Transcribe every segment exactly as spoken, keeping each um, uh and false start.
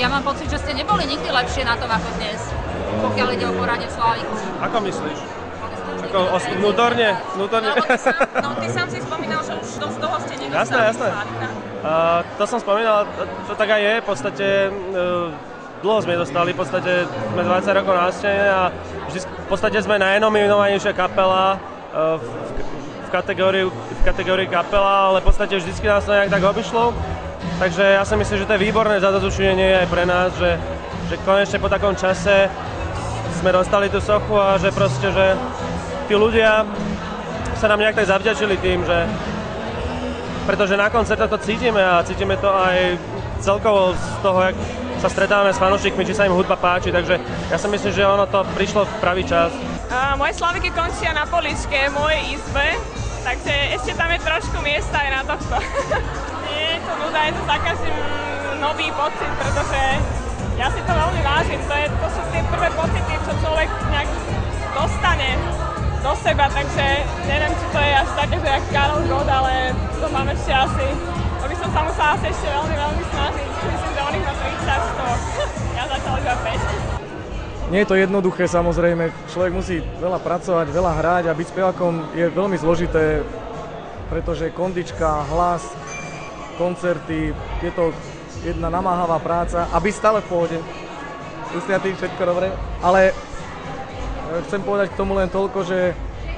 Ja mám pocit, že ste neboli nikdy lepšie na tom ako dnes, pokiaľ ide o porade v Sláviku. Ako myslíš? Ako vnútorne? Vnútorne? No, ty sám, no, ty sám si spomínal, že už dosť toho ste nedostali. Jasné, jasné. Uh, to som spomínal, to, to tak aj je, v podstate uh, dlho sme dostali, v podstate sme dvadsať rokov na scéne a vždy, v podstate sme najnominovanejšia kapela uh, v, v, kategórii, v kategórii kapela, ale v podstate vždycky nás to nejak tak obišlo. Takže ja si myslím, že to je výborné zadozučinenie aj pre nás, že, že konečne po takom čase sme dostali tú sochu a že proste, že tí ľudia sa nám nejak tak zavďačili tým, že pretože na koncertoch to cítime a cítime to aj celkovo z toho, jak sa stretávame s fanúšikmi, či sa im hudba páči, takže ja si myslím, že ono to prišlo v pravý čas. Uh, moje Slaviky končia na poličke v mojej izbe, takže ešte tam je trošku miesta aj na tohto. Nie je to nuda, je to za každým nový pocit, pretože ja si to veľmi vážim, to, je, to sú tie prvé pocity, čo človek nejak dostane do seba, takže neviem, či to je až také, že jak Karol Gott, ale to mám ešte asi, to by som sa musela asi ešte veľmi, veľmi snažiť. Myslím, že on ich má tridsať, to ja zatiaľ iba päť. Nie je to jednoduché, samozrejme, človek musí veľa pracovať, veľa hrať a byť spevákom je veľmi zložité, pretože kondička, hlas, koncerty, je to jedna namáhavá práca a byť stále v pohode. Ustia tým všetko dobre, ale chcem povedať k tomu len toľko, že,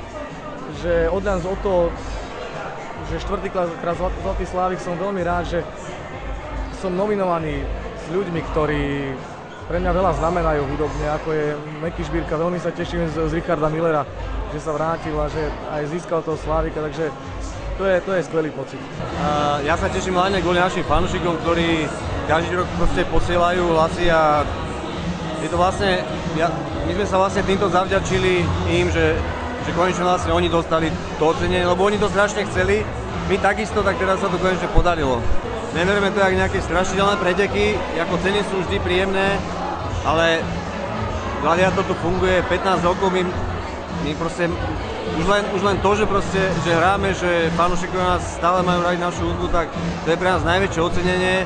že od nás o to, že štvrtý krát Zlatý Slávik som veľmi rád, že som nominovaný s ľuďmi, ktorí pre mňa veľa znamenajú hudobne, ako je Meky Šbírka. Veľmi sa teším z, z Richarda Millera, že sa vrátil a že aj získal toho Slávika, takže to je, to je skvelý pocit. Uh, ja sa teším hlavne kvôli našim fanúšikom, ktorí každý rok proste posielajú hlasy a je to vlastne, ja, my sme sa vlastne týmto zavďačili im, že, že konečne vlastne oni dostali to ocenenie, lebo oni to strašne chceli, my takisto, tak teraz sa to konečne podarilo. Neveríme to jak nejaké strašidelné preteky, ako ceny sú vždy príjemné, ale Gladiátor to funguje pätnásť rokov, my, my proste, už len, už len to, že proste, že hráme, že fanúšikovia nás stále majú radi našu hudbu, tak to je pre nás najväčšie ocenenie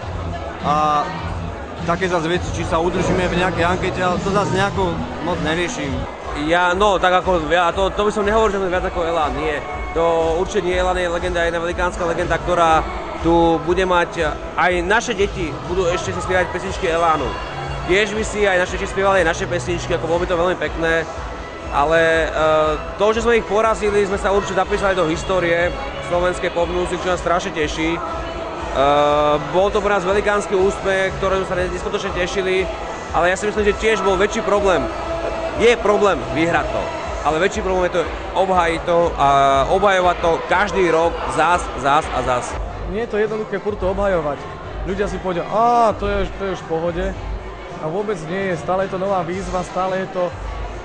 a také zase veci, či sa udržíme v nejakej ankete, ale to zase nejako moc neriešim. Ja, no, tak ako, ja, to, to by som nehovoril, že sme viac ako Elán, nie. To určite nie, Elán je legenda, jedna velikánska legenda, ktorá tu bude mať, aj naše deti budú ešte si spievať pesničky Elánu. Tiež by si aj naše deti spievali aj naše pesničky, ako bolo by to veľmi pekné, ale uh, to, že sme ich porazili, sme sa určite zapísali do histórie slovenskej pop music, čo nás strašne teší. Uh, bol to pre nás velikánsky úspech, ktorému sa neskutočne tešili, ale ja si myslím, že tiež bol väčší problém. Je problém vyhrať to, ale väčší problém je to obhajiť to a obhajovať to každý rok zás, zás a zás. Nie je to jednoduché furt to obhajovať. Ľudia si povedia, á, to je, to je už v pohode a vôbec nie je, stále je to nová výzva, stále je to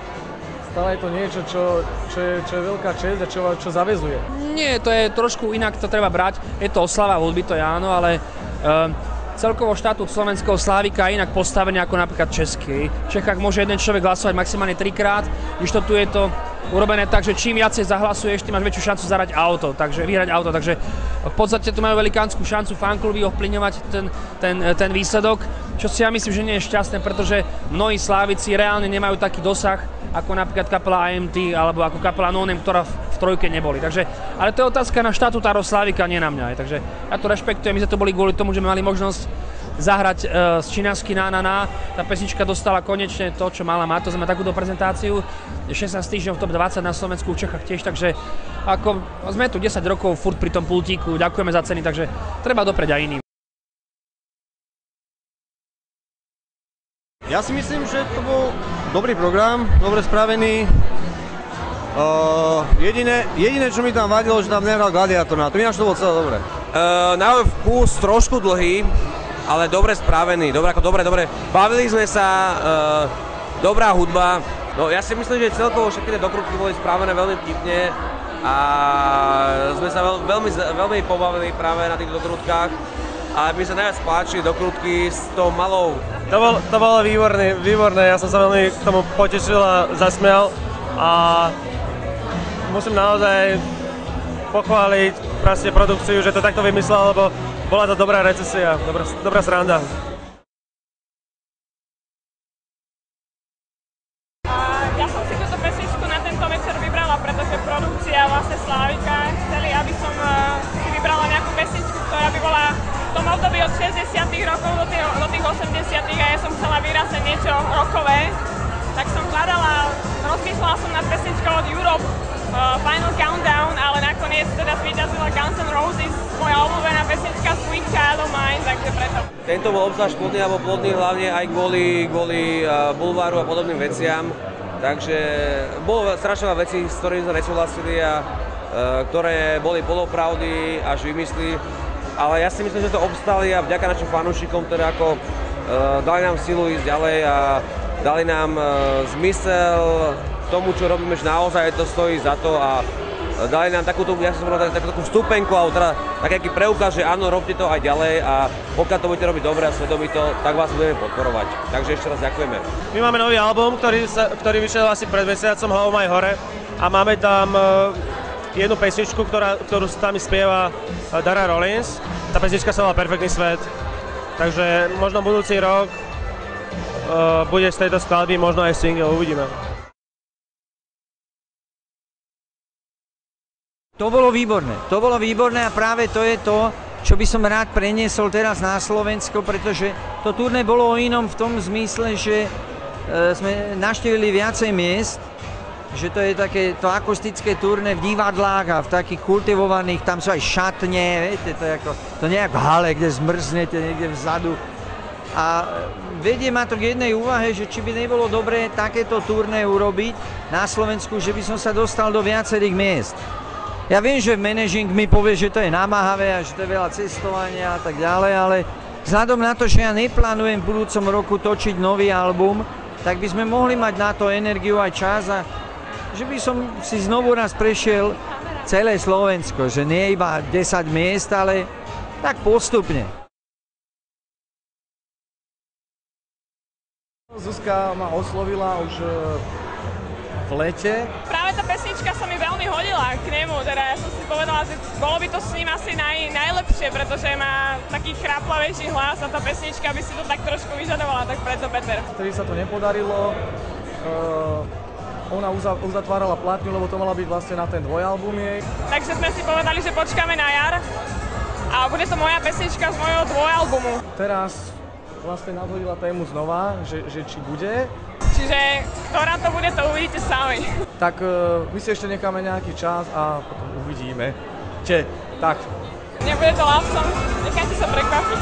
Stále je to niečo, čo, čo, je, čo je veľká česť a čo, čo zaväzuje. Nie, to je trošku inak, to treba brať. Je to oslava hudby, to je áno, ale uh, celkovo štatút slovenského Slávika je inak postavený ako napríklad český. V Čechách môže jeden človek hlasovať maximálne trikrát, když to tu je to urobené tak, že čím viacej zahlasuješ, tým máš väčšiu šancu zahrať auto, takže vyhrať auto. Takže v podstate tu majú velikánsku šancu fankluby ovplyvňovať ten, ten, ten výsledok, čo si ja myslím, že nie je šťastné, pretože mnohí Slávici reálne nemajú taký dosah, ako napríklad kapela á em té alebo ako kapela No Name, ktorá v, v trojke neboli. Takže, ale to je otázka na štatutárov Slávika, nie na mňa. Takže ja to rešpektujem, my sme to boli kvôli tomu, že sme mali možnosť zahrať uh, z Číňansky na na na. Tá pesnička dostala konečne to, čo mala mať, to sme takúto prezentáciu. šestnásť týždňov v top dvadsať na Slovensku, v Čechách tiež, takže ako, sme tu desať rokov furt pri tom pultíku, ďakujeme za ceny, takže treba dopreť aj iným. Ja si myslím, že to bol dobrý program, dobre spravený. Uh, jediné, jediné, čo mi tam vadilo, že tam nehral Gladiátor, na to ináč to bolo celé dobre. Uh, na vkus trošku dlhý, ale dobre spravený, dobre, ako dobre, dobre. Bavili sme sa, uh, dobrá hudba. No ja si myslím, že celkovo všetky tie dokrutky boli spravené veľmi vtipne a sme sa veľ, veľmi, veľmi pobavili práve na tých dokrutkách. A mi sa najviac páčili dokrutky s tou malou. To, bol, to bolo výborné, výborné, ja som sa veľmi k tomu potešil a zasmial a musím naozaj pochváliť proste produkciu, že to takto vymyslel, lebo bola to dobrá recesia, dobrá, dobrá sranda. niečo rockové, tak som hľadala, rozmýšľala som nad pesničkou od Europe, uh, Final Countdown, ale nakoniec teda zvíťazila Guns N' Roses, moja obľúbená pesnička Sweet Child of Mine, takže preto. Tento bol obzvlášť plodný, alebo plodný hlavne aj kvôli, kvôli uh, bulváru a podobným veciam. Takže bolo strašne veľa vecí, s ktorými sme nesúhlasili a uh, ktoré boli polopravdy až vymysly. Ale ja si myslím, že to obstali a vďaka našim fanúšikom, ktoré ako uh, dali nám silu ísť ďalej a dali nám uh, zmysel tomu, čo robíme, že naozaj to stojí za to a dali nám takúto, ja som povedal, takú, takú vstupenku, alebo teda taký preukaz, že áno, robte to aj ďalej a pokiaľ to budete robiť dobre a svedomito, tak vás budeme podporovať. Takže ešte raz ďakujeme. My máme nový album, ktorý, sa, ktorý vyšiel asi pred mesiacom, Hlavou maj hore, a máme tam uh, jednu pesničku, ktorá, ktorú tam spieva uh, Dara Rollins. Tá pesnička sa volá Perfektný svet, takže možno budúci rok uh, bude z tejto skladby možno aj single, uvidíme. To bolo výborné, to bolo výborné a práve to je to, čo by som rád preniesol teraz na Slovensko, pretože to turné bolo o inom v tom zmysle, že e, sme navštívili viacej miest, že to je také to akustické turné v divadlách a v takých kultivovaných, tam sú aj šatne, viete, to je ako, to nie je ako hale, kde zmrznete niekde vzadu. A vedie ma to k jednej úvahe, že či by nebolo dobré takéto turné urobiť na Slovensku, že by som sa dostal do viacerých miest. Ja viem, že managing mi povie, že to je namáhavé a že to je veľa cestovania a tak ďalej, ale vzhľadom na to, že ja neplánujem v budúcom roku točiť nový album, tak by sme mohli mať na to energiu aj čas a že by som si znovu raz prešiel celé Slovensko, že nie iba desať miest, ale tak postupne. Zuzka ma oslovila už v lete. Práve tá pesnička sa mi veľmi hodila k nemu, teda ja som si povedala, že bolo by to s ním asi naj, najlepšie, pretože má taký chráplavejší hlas a tá pesnička by si to tak trošku vyžadovala, tak preto Peter. Vtedy sa to nepodarilo, uh, ona uza, uzatvárala platňu, lebo to mala byť vlastne na ten dvojalbum jej. Takže sme si povedali, že počkáme na jar a bude to moja pesnička z mojho dvojalbumu. Teraz vlastne nadhodila tému znova, že, že či bude. Čiže ktorá to bude, to uvidíte sami. Tak uh, my si ešte necháme nejaký čas a potom uvidíme. Če, tak. Nebude to love song, nechajte sa prekvapiť.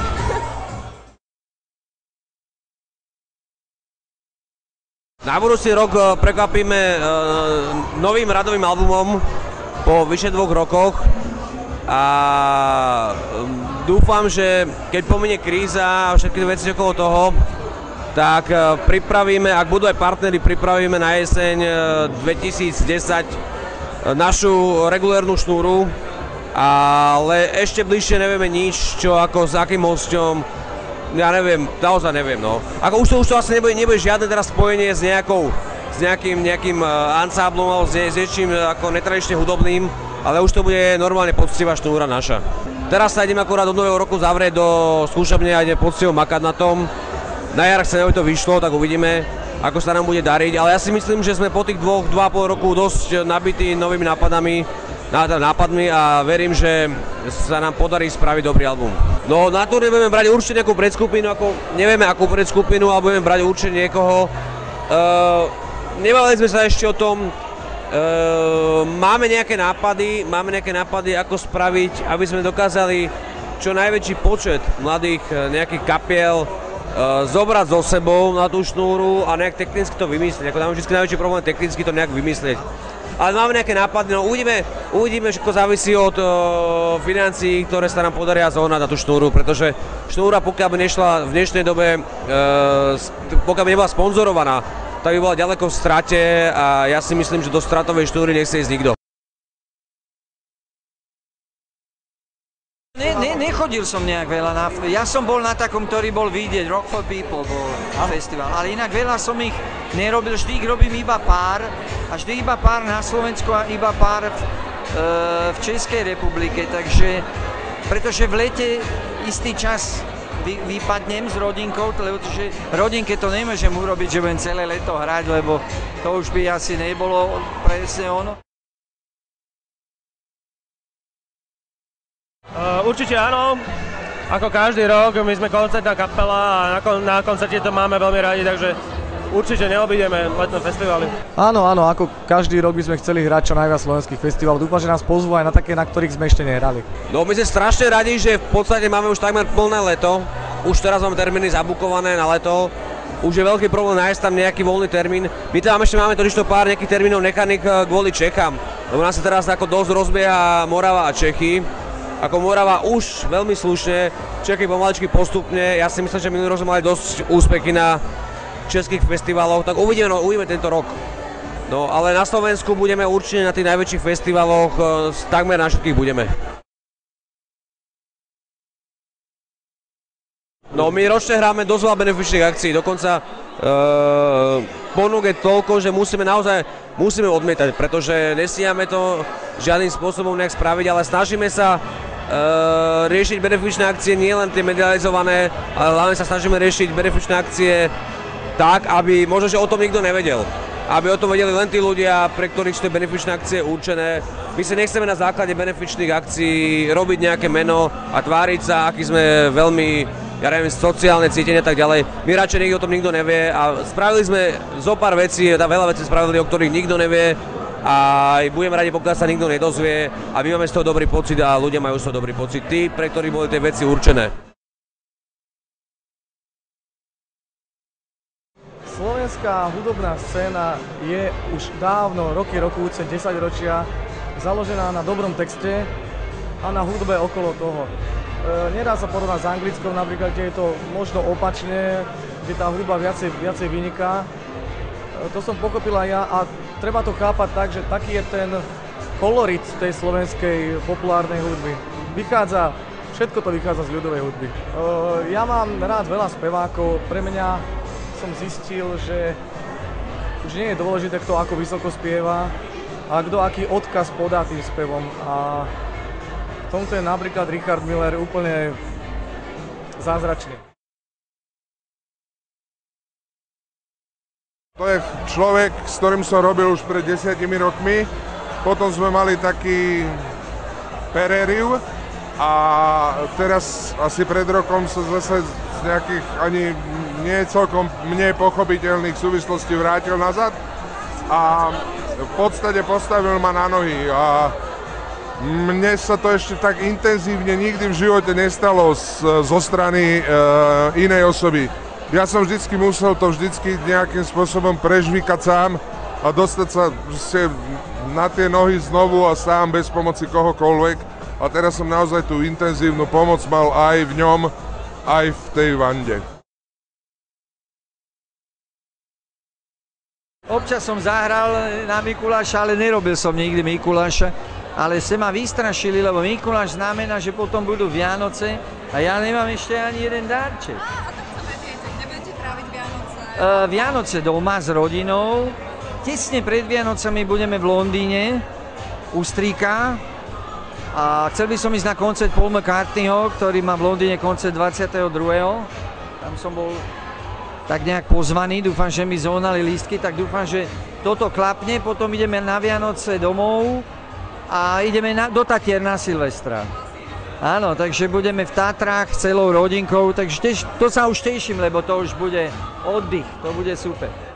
Na budúci rok prekvapíme uh, novým radovým albumom po vyše dvoch rokoch a um, dúfam, že keď pominie kríza a všetky veci okolo toho, tak pripravíme, ak budú aj partneri, pripravíme na jeseň dvetisícdesať našu regulérnu šnúru, ale ešte bližšie nevieme nič, čo ako s akým hosťom, ja neviem, naozaj neviem, no. Ako už to, už to asi nebude, nebude žiadne teraz spojenie s nejakou, s nejakým, nejakým ansáblom alebo s, s niečím ako netradične hudobným, ale už to bude normálne poctivá šnúra naša. Teraz sa ideme akurát do nového roku zavrieť do skúšobne a ideme poctivo makať na tom. Na jar, ak sa to vyšlo, tak uvidíme, ako sa nám bude dariť, ale ja si myslím, že sme po tých dvoch, dva a pol roku dosť nabití novými nápadami, nápadmi a verím, že sa nám podarí spraviť dobrý album. No na turné budeme brať určite nejakú predskupinu, ako nevieme akú predskupinu, ale budeme brať určite niekoho. Uh, nebavili sme sa ešte o tom, uh, máme nejaké nápady, máme nejaké nápady, ako spraviť, aby sme dokázali čo najväčší počet mladých nejakých kapiel zobrať so sebou na tú šnúru a nejak technicky to vymyslieť. Ako tam vždy najväčší problém technicky to nejak vymyslieť. Ale máme nejaké nápady, no uvidíme, uvidíme, všetko závisí od uh, financií, ktoré sa nám podaria zohnať na tú šnúru, pretože šnúra, pokiaľ by nešla v dnešnej dobe, uh, pokiaľ by nebola sponzorovaná, tak by bola ďaleko v strate a ja si myslím, že do stratovej šnúry nechce ísť nikto. Ne, ne, nechodil som nejak veľa na... Ja som bol na takom, ktorý bol vidieť, Rock for People bol festival, ale inak veľa som ich nerobil, vždy ich robím iba pár a vždy iba pár na Slovensku a iba pár v, e, v Českej republike, takže pretože v lete istý čas vy, vypadnem s rodinkou, lebo že rodinke to nemôžem urobiť, že budem celé leto hrať, lebo to už by asi nebolo presne ono. Uh, určite áno, ako každý rok, my sme koncertná kapela a na, kon- na koncerte to máme veľmi radi, takže určite neobídeme letné festivaly. Áno, áno, ako každý rok by sme chceli hrať čo najviac slovenských festivalov. Dúfam, že nás pozvú aj na také, na ktorých sme ešte nehrali. No my sme strašne radi, že v podstate máme už takmer plné leto. Už teraz máme termíny zabukované na leto. Už je veľký problém nájsť tam nejaký voľný termín. My tam ešte máme totižto pár nejakých termínov nechaných kvôli Čechám. Lebo nás sa teraz ako dosť rozbieha Morava a Čechy. Ako Morava už veľmi slušne, Čechy pomaličky postupne. Ja si myslím, že minulý rok sme mali dosť úspechy na českých festivaloch, tak uvidíme, no, uvidíme tento rok. No ale na Slovensku budeme určite na tých najväčších festivaloch, takmer na všetkých budeme. No my ročne hráme dosť veľa benefičných akcií, dokonca e, ponúk je toľko, že musíme naozaj musíme odmietať, pretože nestíhame to žiadnym spôsobom nejak spraviť, ale snažíme sa e, riešiť benefičné akcie, nie len tie medializované, ale hlavne sa snažíme riešiť benefičné akcie tak, aby možno, že o tom nikto nevedel. Aby o tom vedeli len tí ľudia, pre ktorých sú tie benefičné akcie určené. My si nechceme na základe benefičných akcií robiť nejaké meno a tváriť sa, aký sme veľmi, ja neviem, sociálne cítenie a tak ďalej. My radšej nikto o tom nikto nevie a spravili sme zo pár vecí, veľa vecí spravili, o ktorých nikto nevie a budeme radi, pokiaľ sa nikto nedozvie a my máme z toho dobrý pocit a ľudia majú z toho dobrý pocit. Tí, pre ktorých boli tie veci určené. Slovenská hudobná scéna je už dávno, roky, rokúce, desaťročia založená na dobrom texte a na hudbe okolo toho. E, nedá sa porovnať s anglickou napríklad, kde je to možno opačne, kde tá hudba viacej, viacej vyniká. E, to som pochopila ja a treba to chápať tak, že taký je ten kolorit tej slovenskej populárnej hudby. Vychádza, všetko to vychádza z ľudovej hudby. E, ja mám rád veľa spevákov, pre mňa som zistil, že už nie je dôležité, kto ako vysoko spieva a kto aký odkaz podá tým spevom. A v tomto je napríklad Richard Miller úplne zázračný. To je človek, s ktorým som robil už pred desiatimi rokmi. Potom sme mali taký perériu a teraz asi pred rokom sa zase z nejakých ani nie celkom mne pochopiteľných súvislostí vrátil nazad a v podstate postavil ma na nohy a mne sa to ešte tak intenzívne nikdy v živote nestalo z, zo strany e, inej osoby. Ja som vždycky musel to vždycky nejakým spôsobom prežvíkať sám a dostať sa na tie nohy znovu a sám bez pomoci kohokoľvek a teraz som naozaj tú intenzívnu pomoc mal aj v ňom, aj v tej Vande. Občas som zahral na Mikuláša, ale nerobil som nikdy Mikuláša. Ale ste ma vystrašili, lebo Mikuláš znamená, že potom budú Vianoce a ja nemám ešte ani jeden darček. A o tom chceme vedieť, nebudete tráviť Vianoce? Uh, Vianoce doma s rodinou. Tesne pred Vianocami budeme v Londýne u strýka. A chcel by som ísť na koncert Paul McCartneyho, ktorý má v Londýne koncert dvadsiateho druhého Tam som bol tak nejak pozvaný, dúfam, že mi zohnali lístky, tak dúfam, že toto klapne, potom ideme na Vianoce domov a ideme na, do Tatier na Silvestra. Áno, takže budeme v Tatrách celou rodinkou, takže tež, to sa už teším, lebo to už bude oddych, to bude super.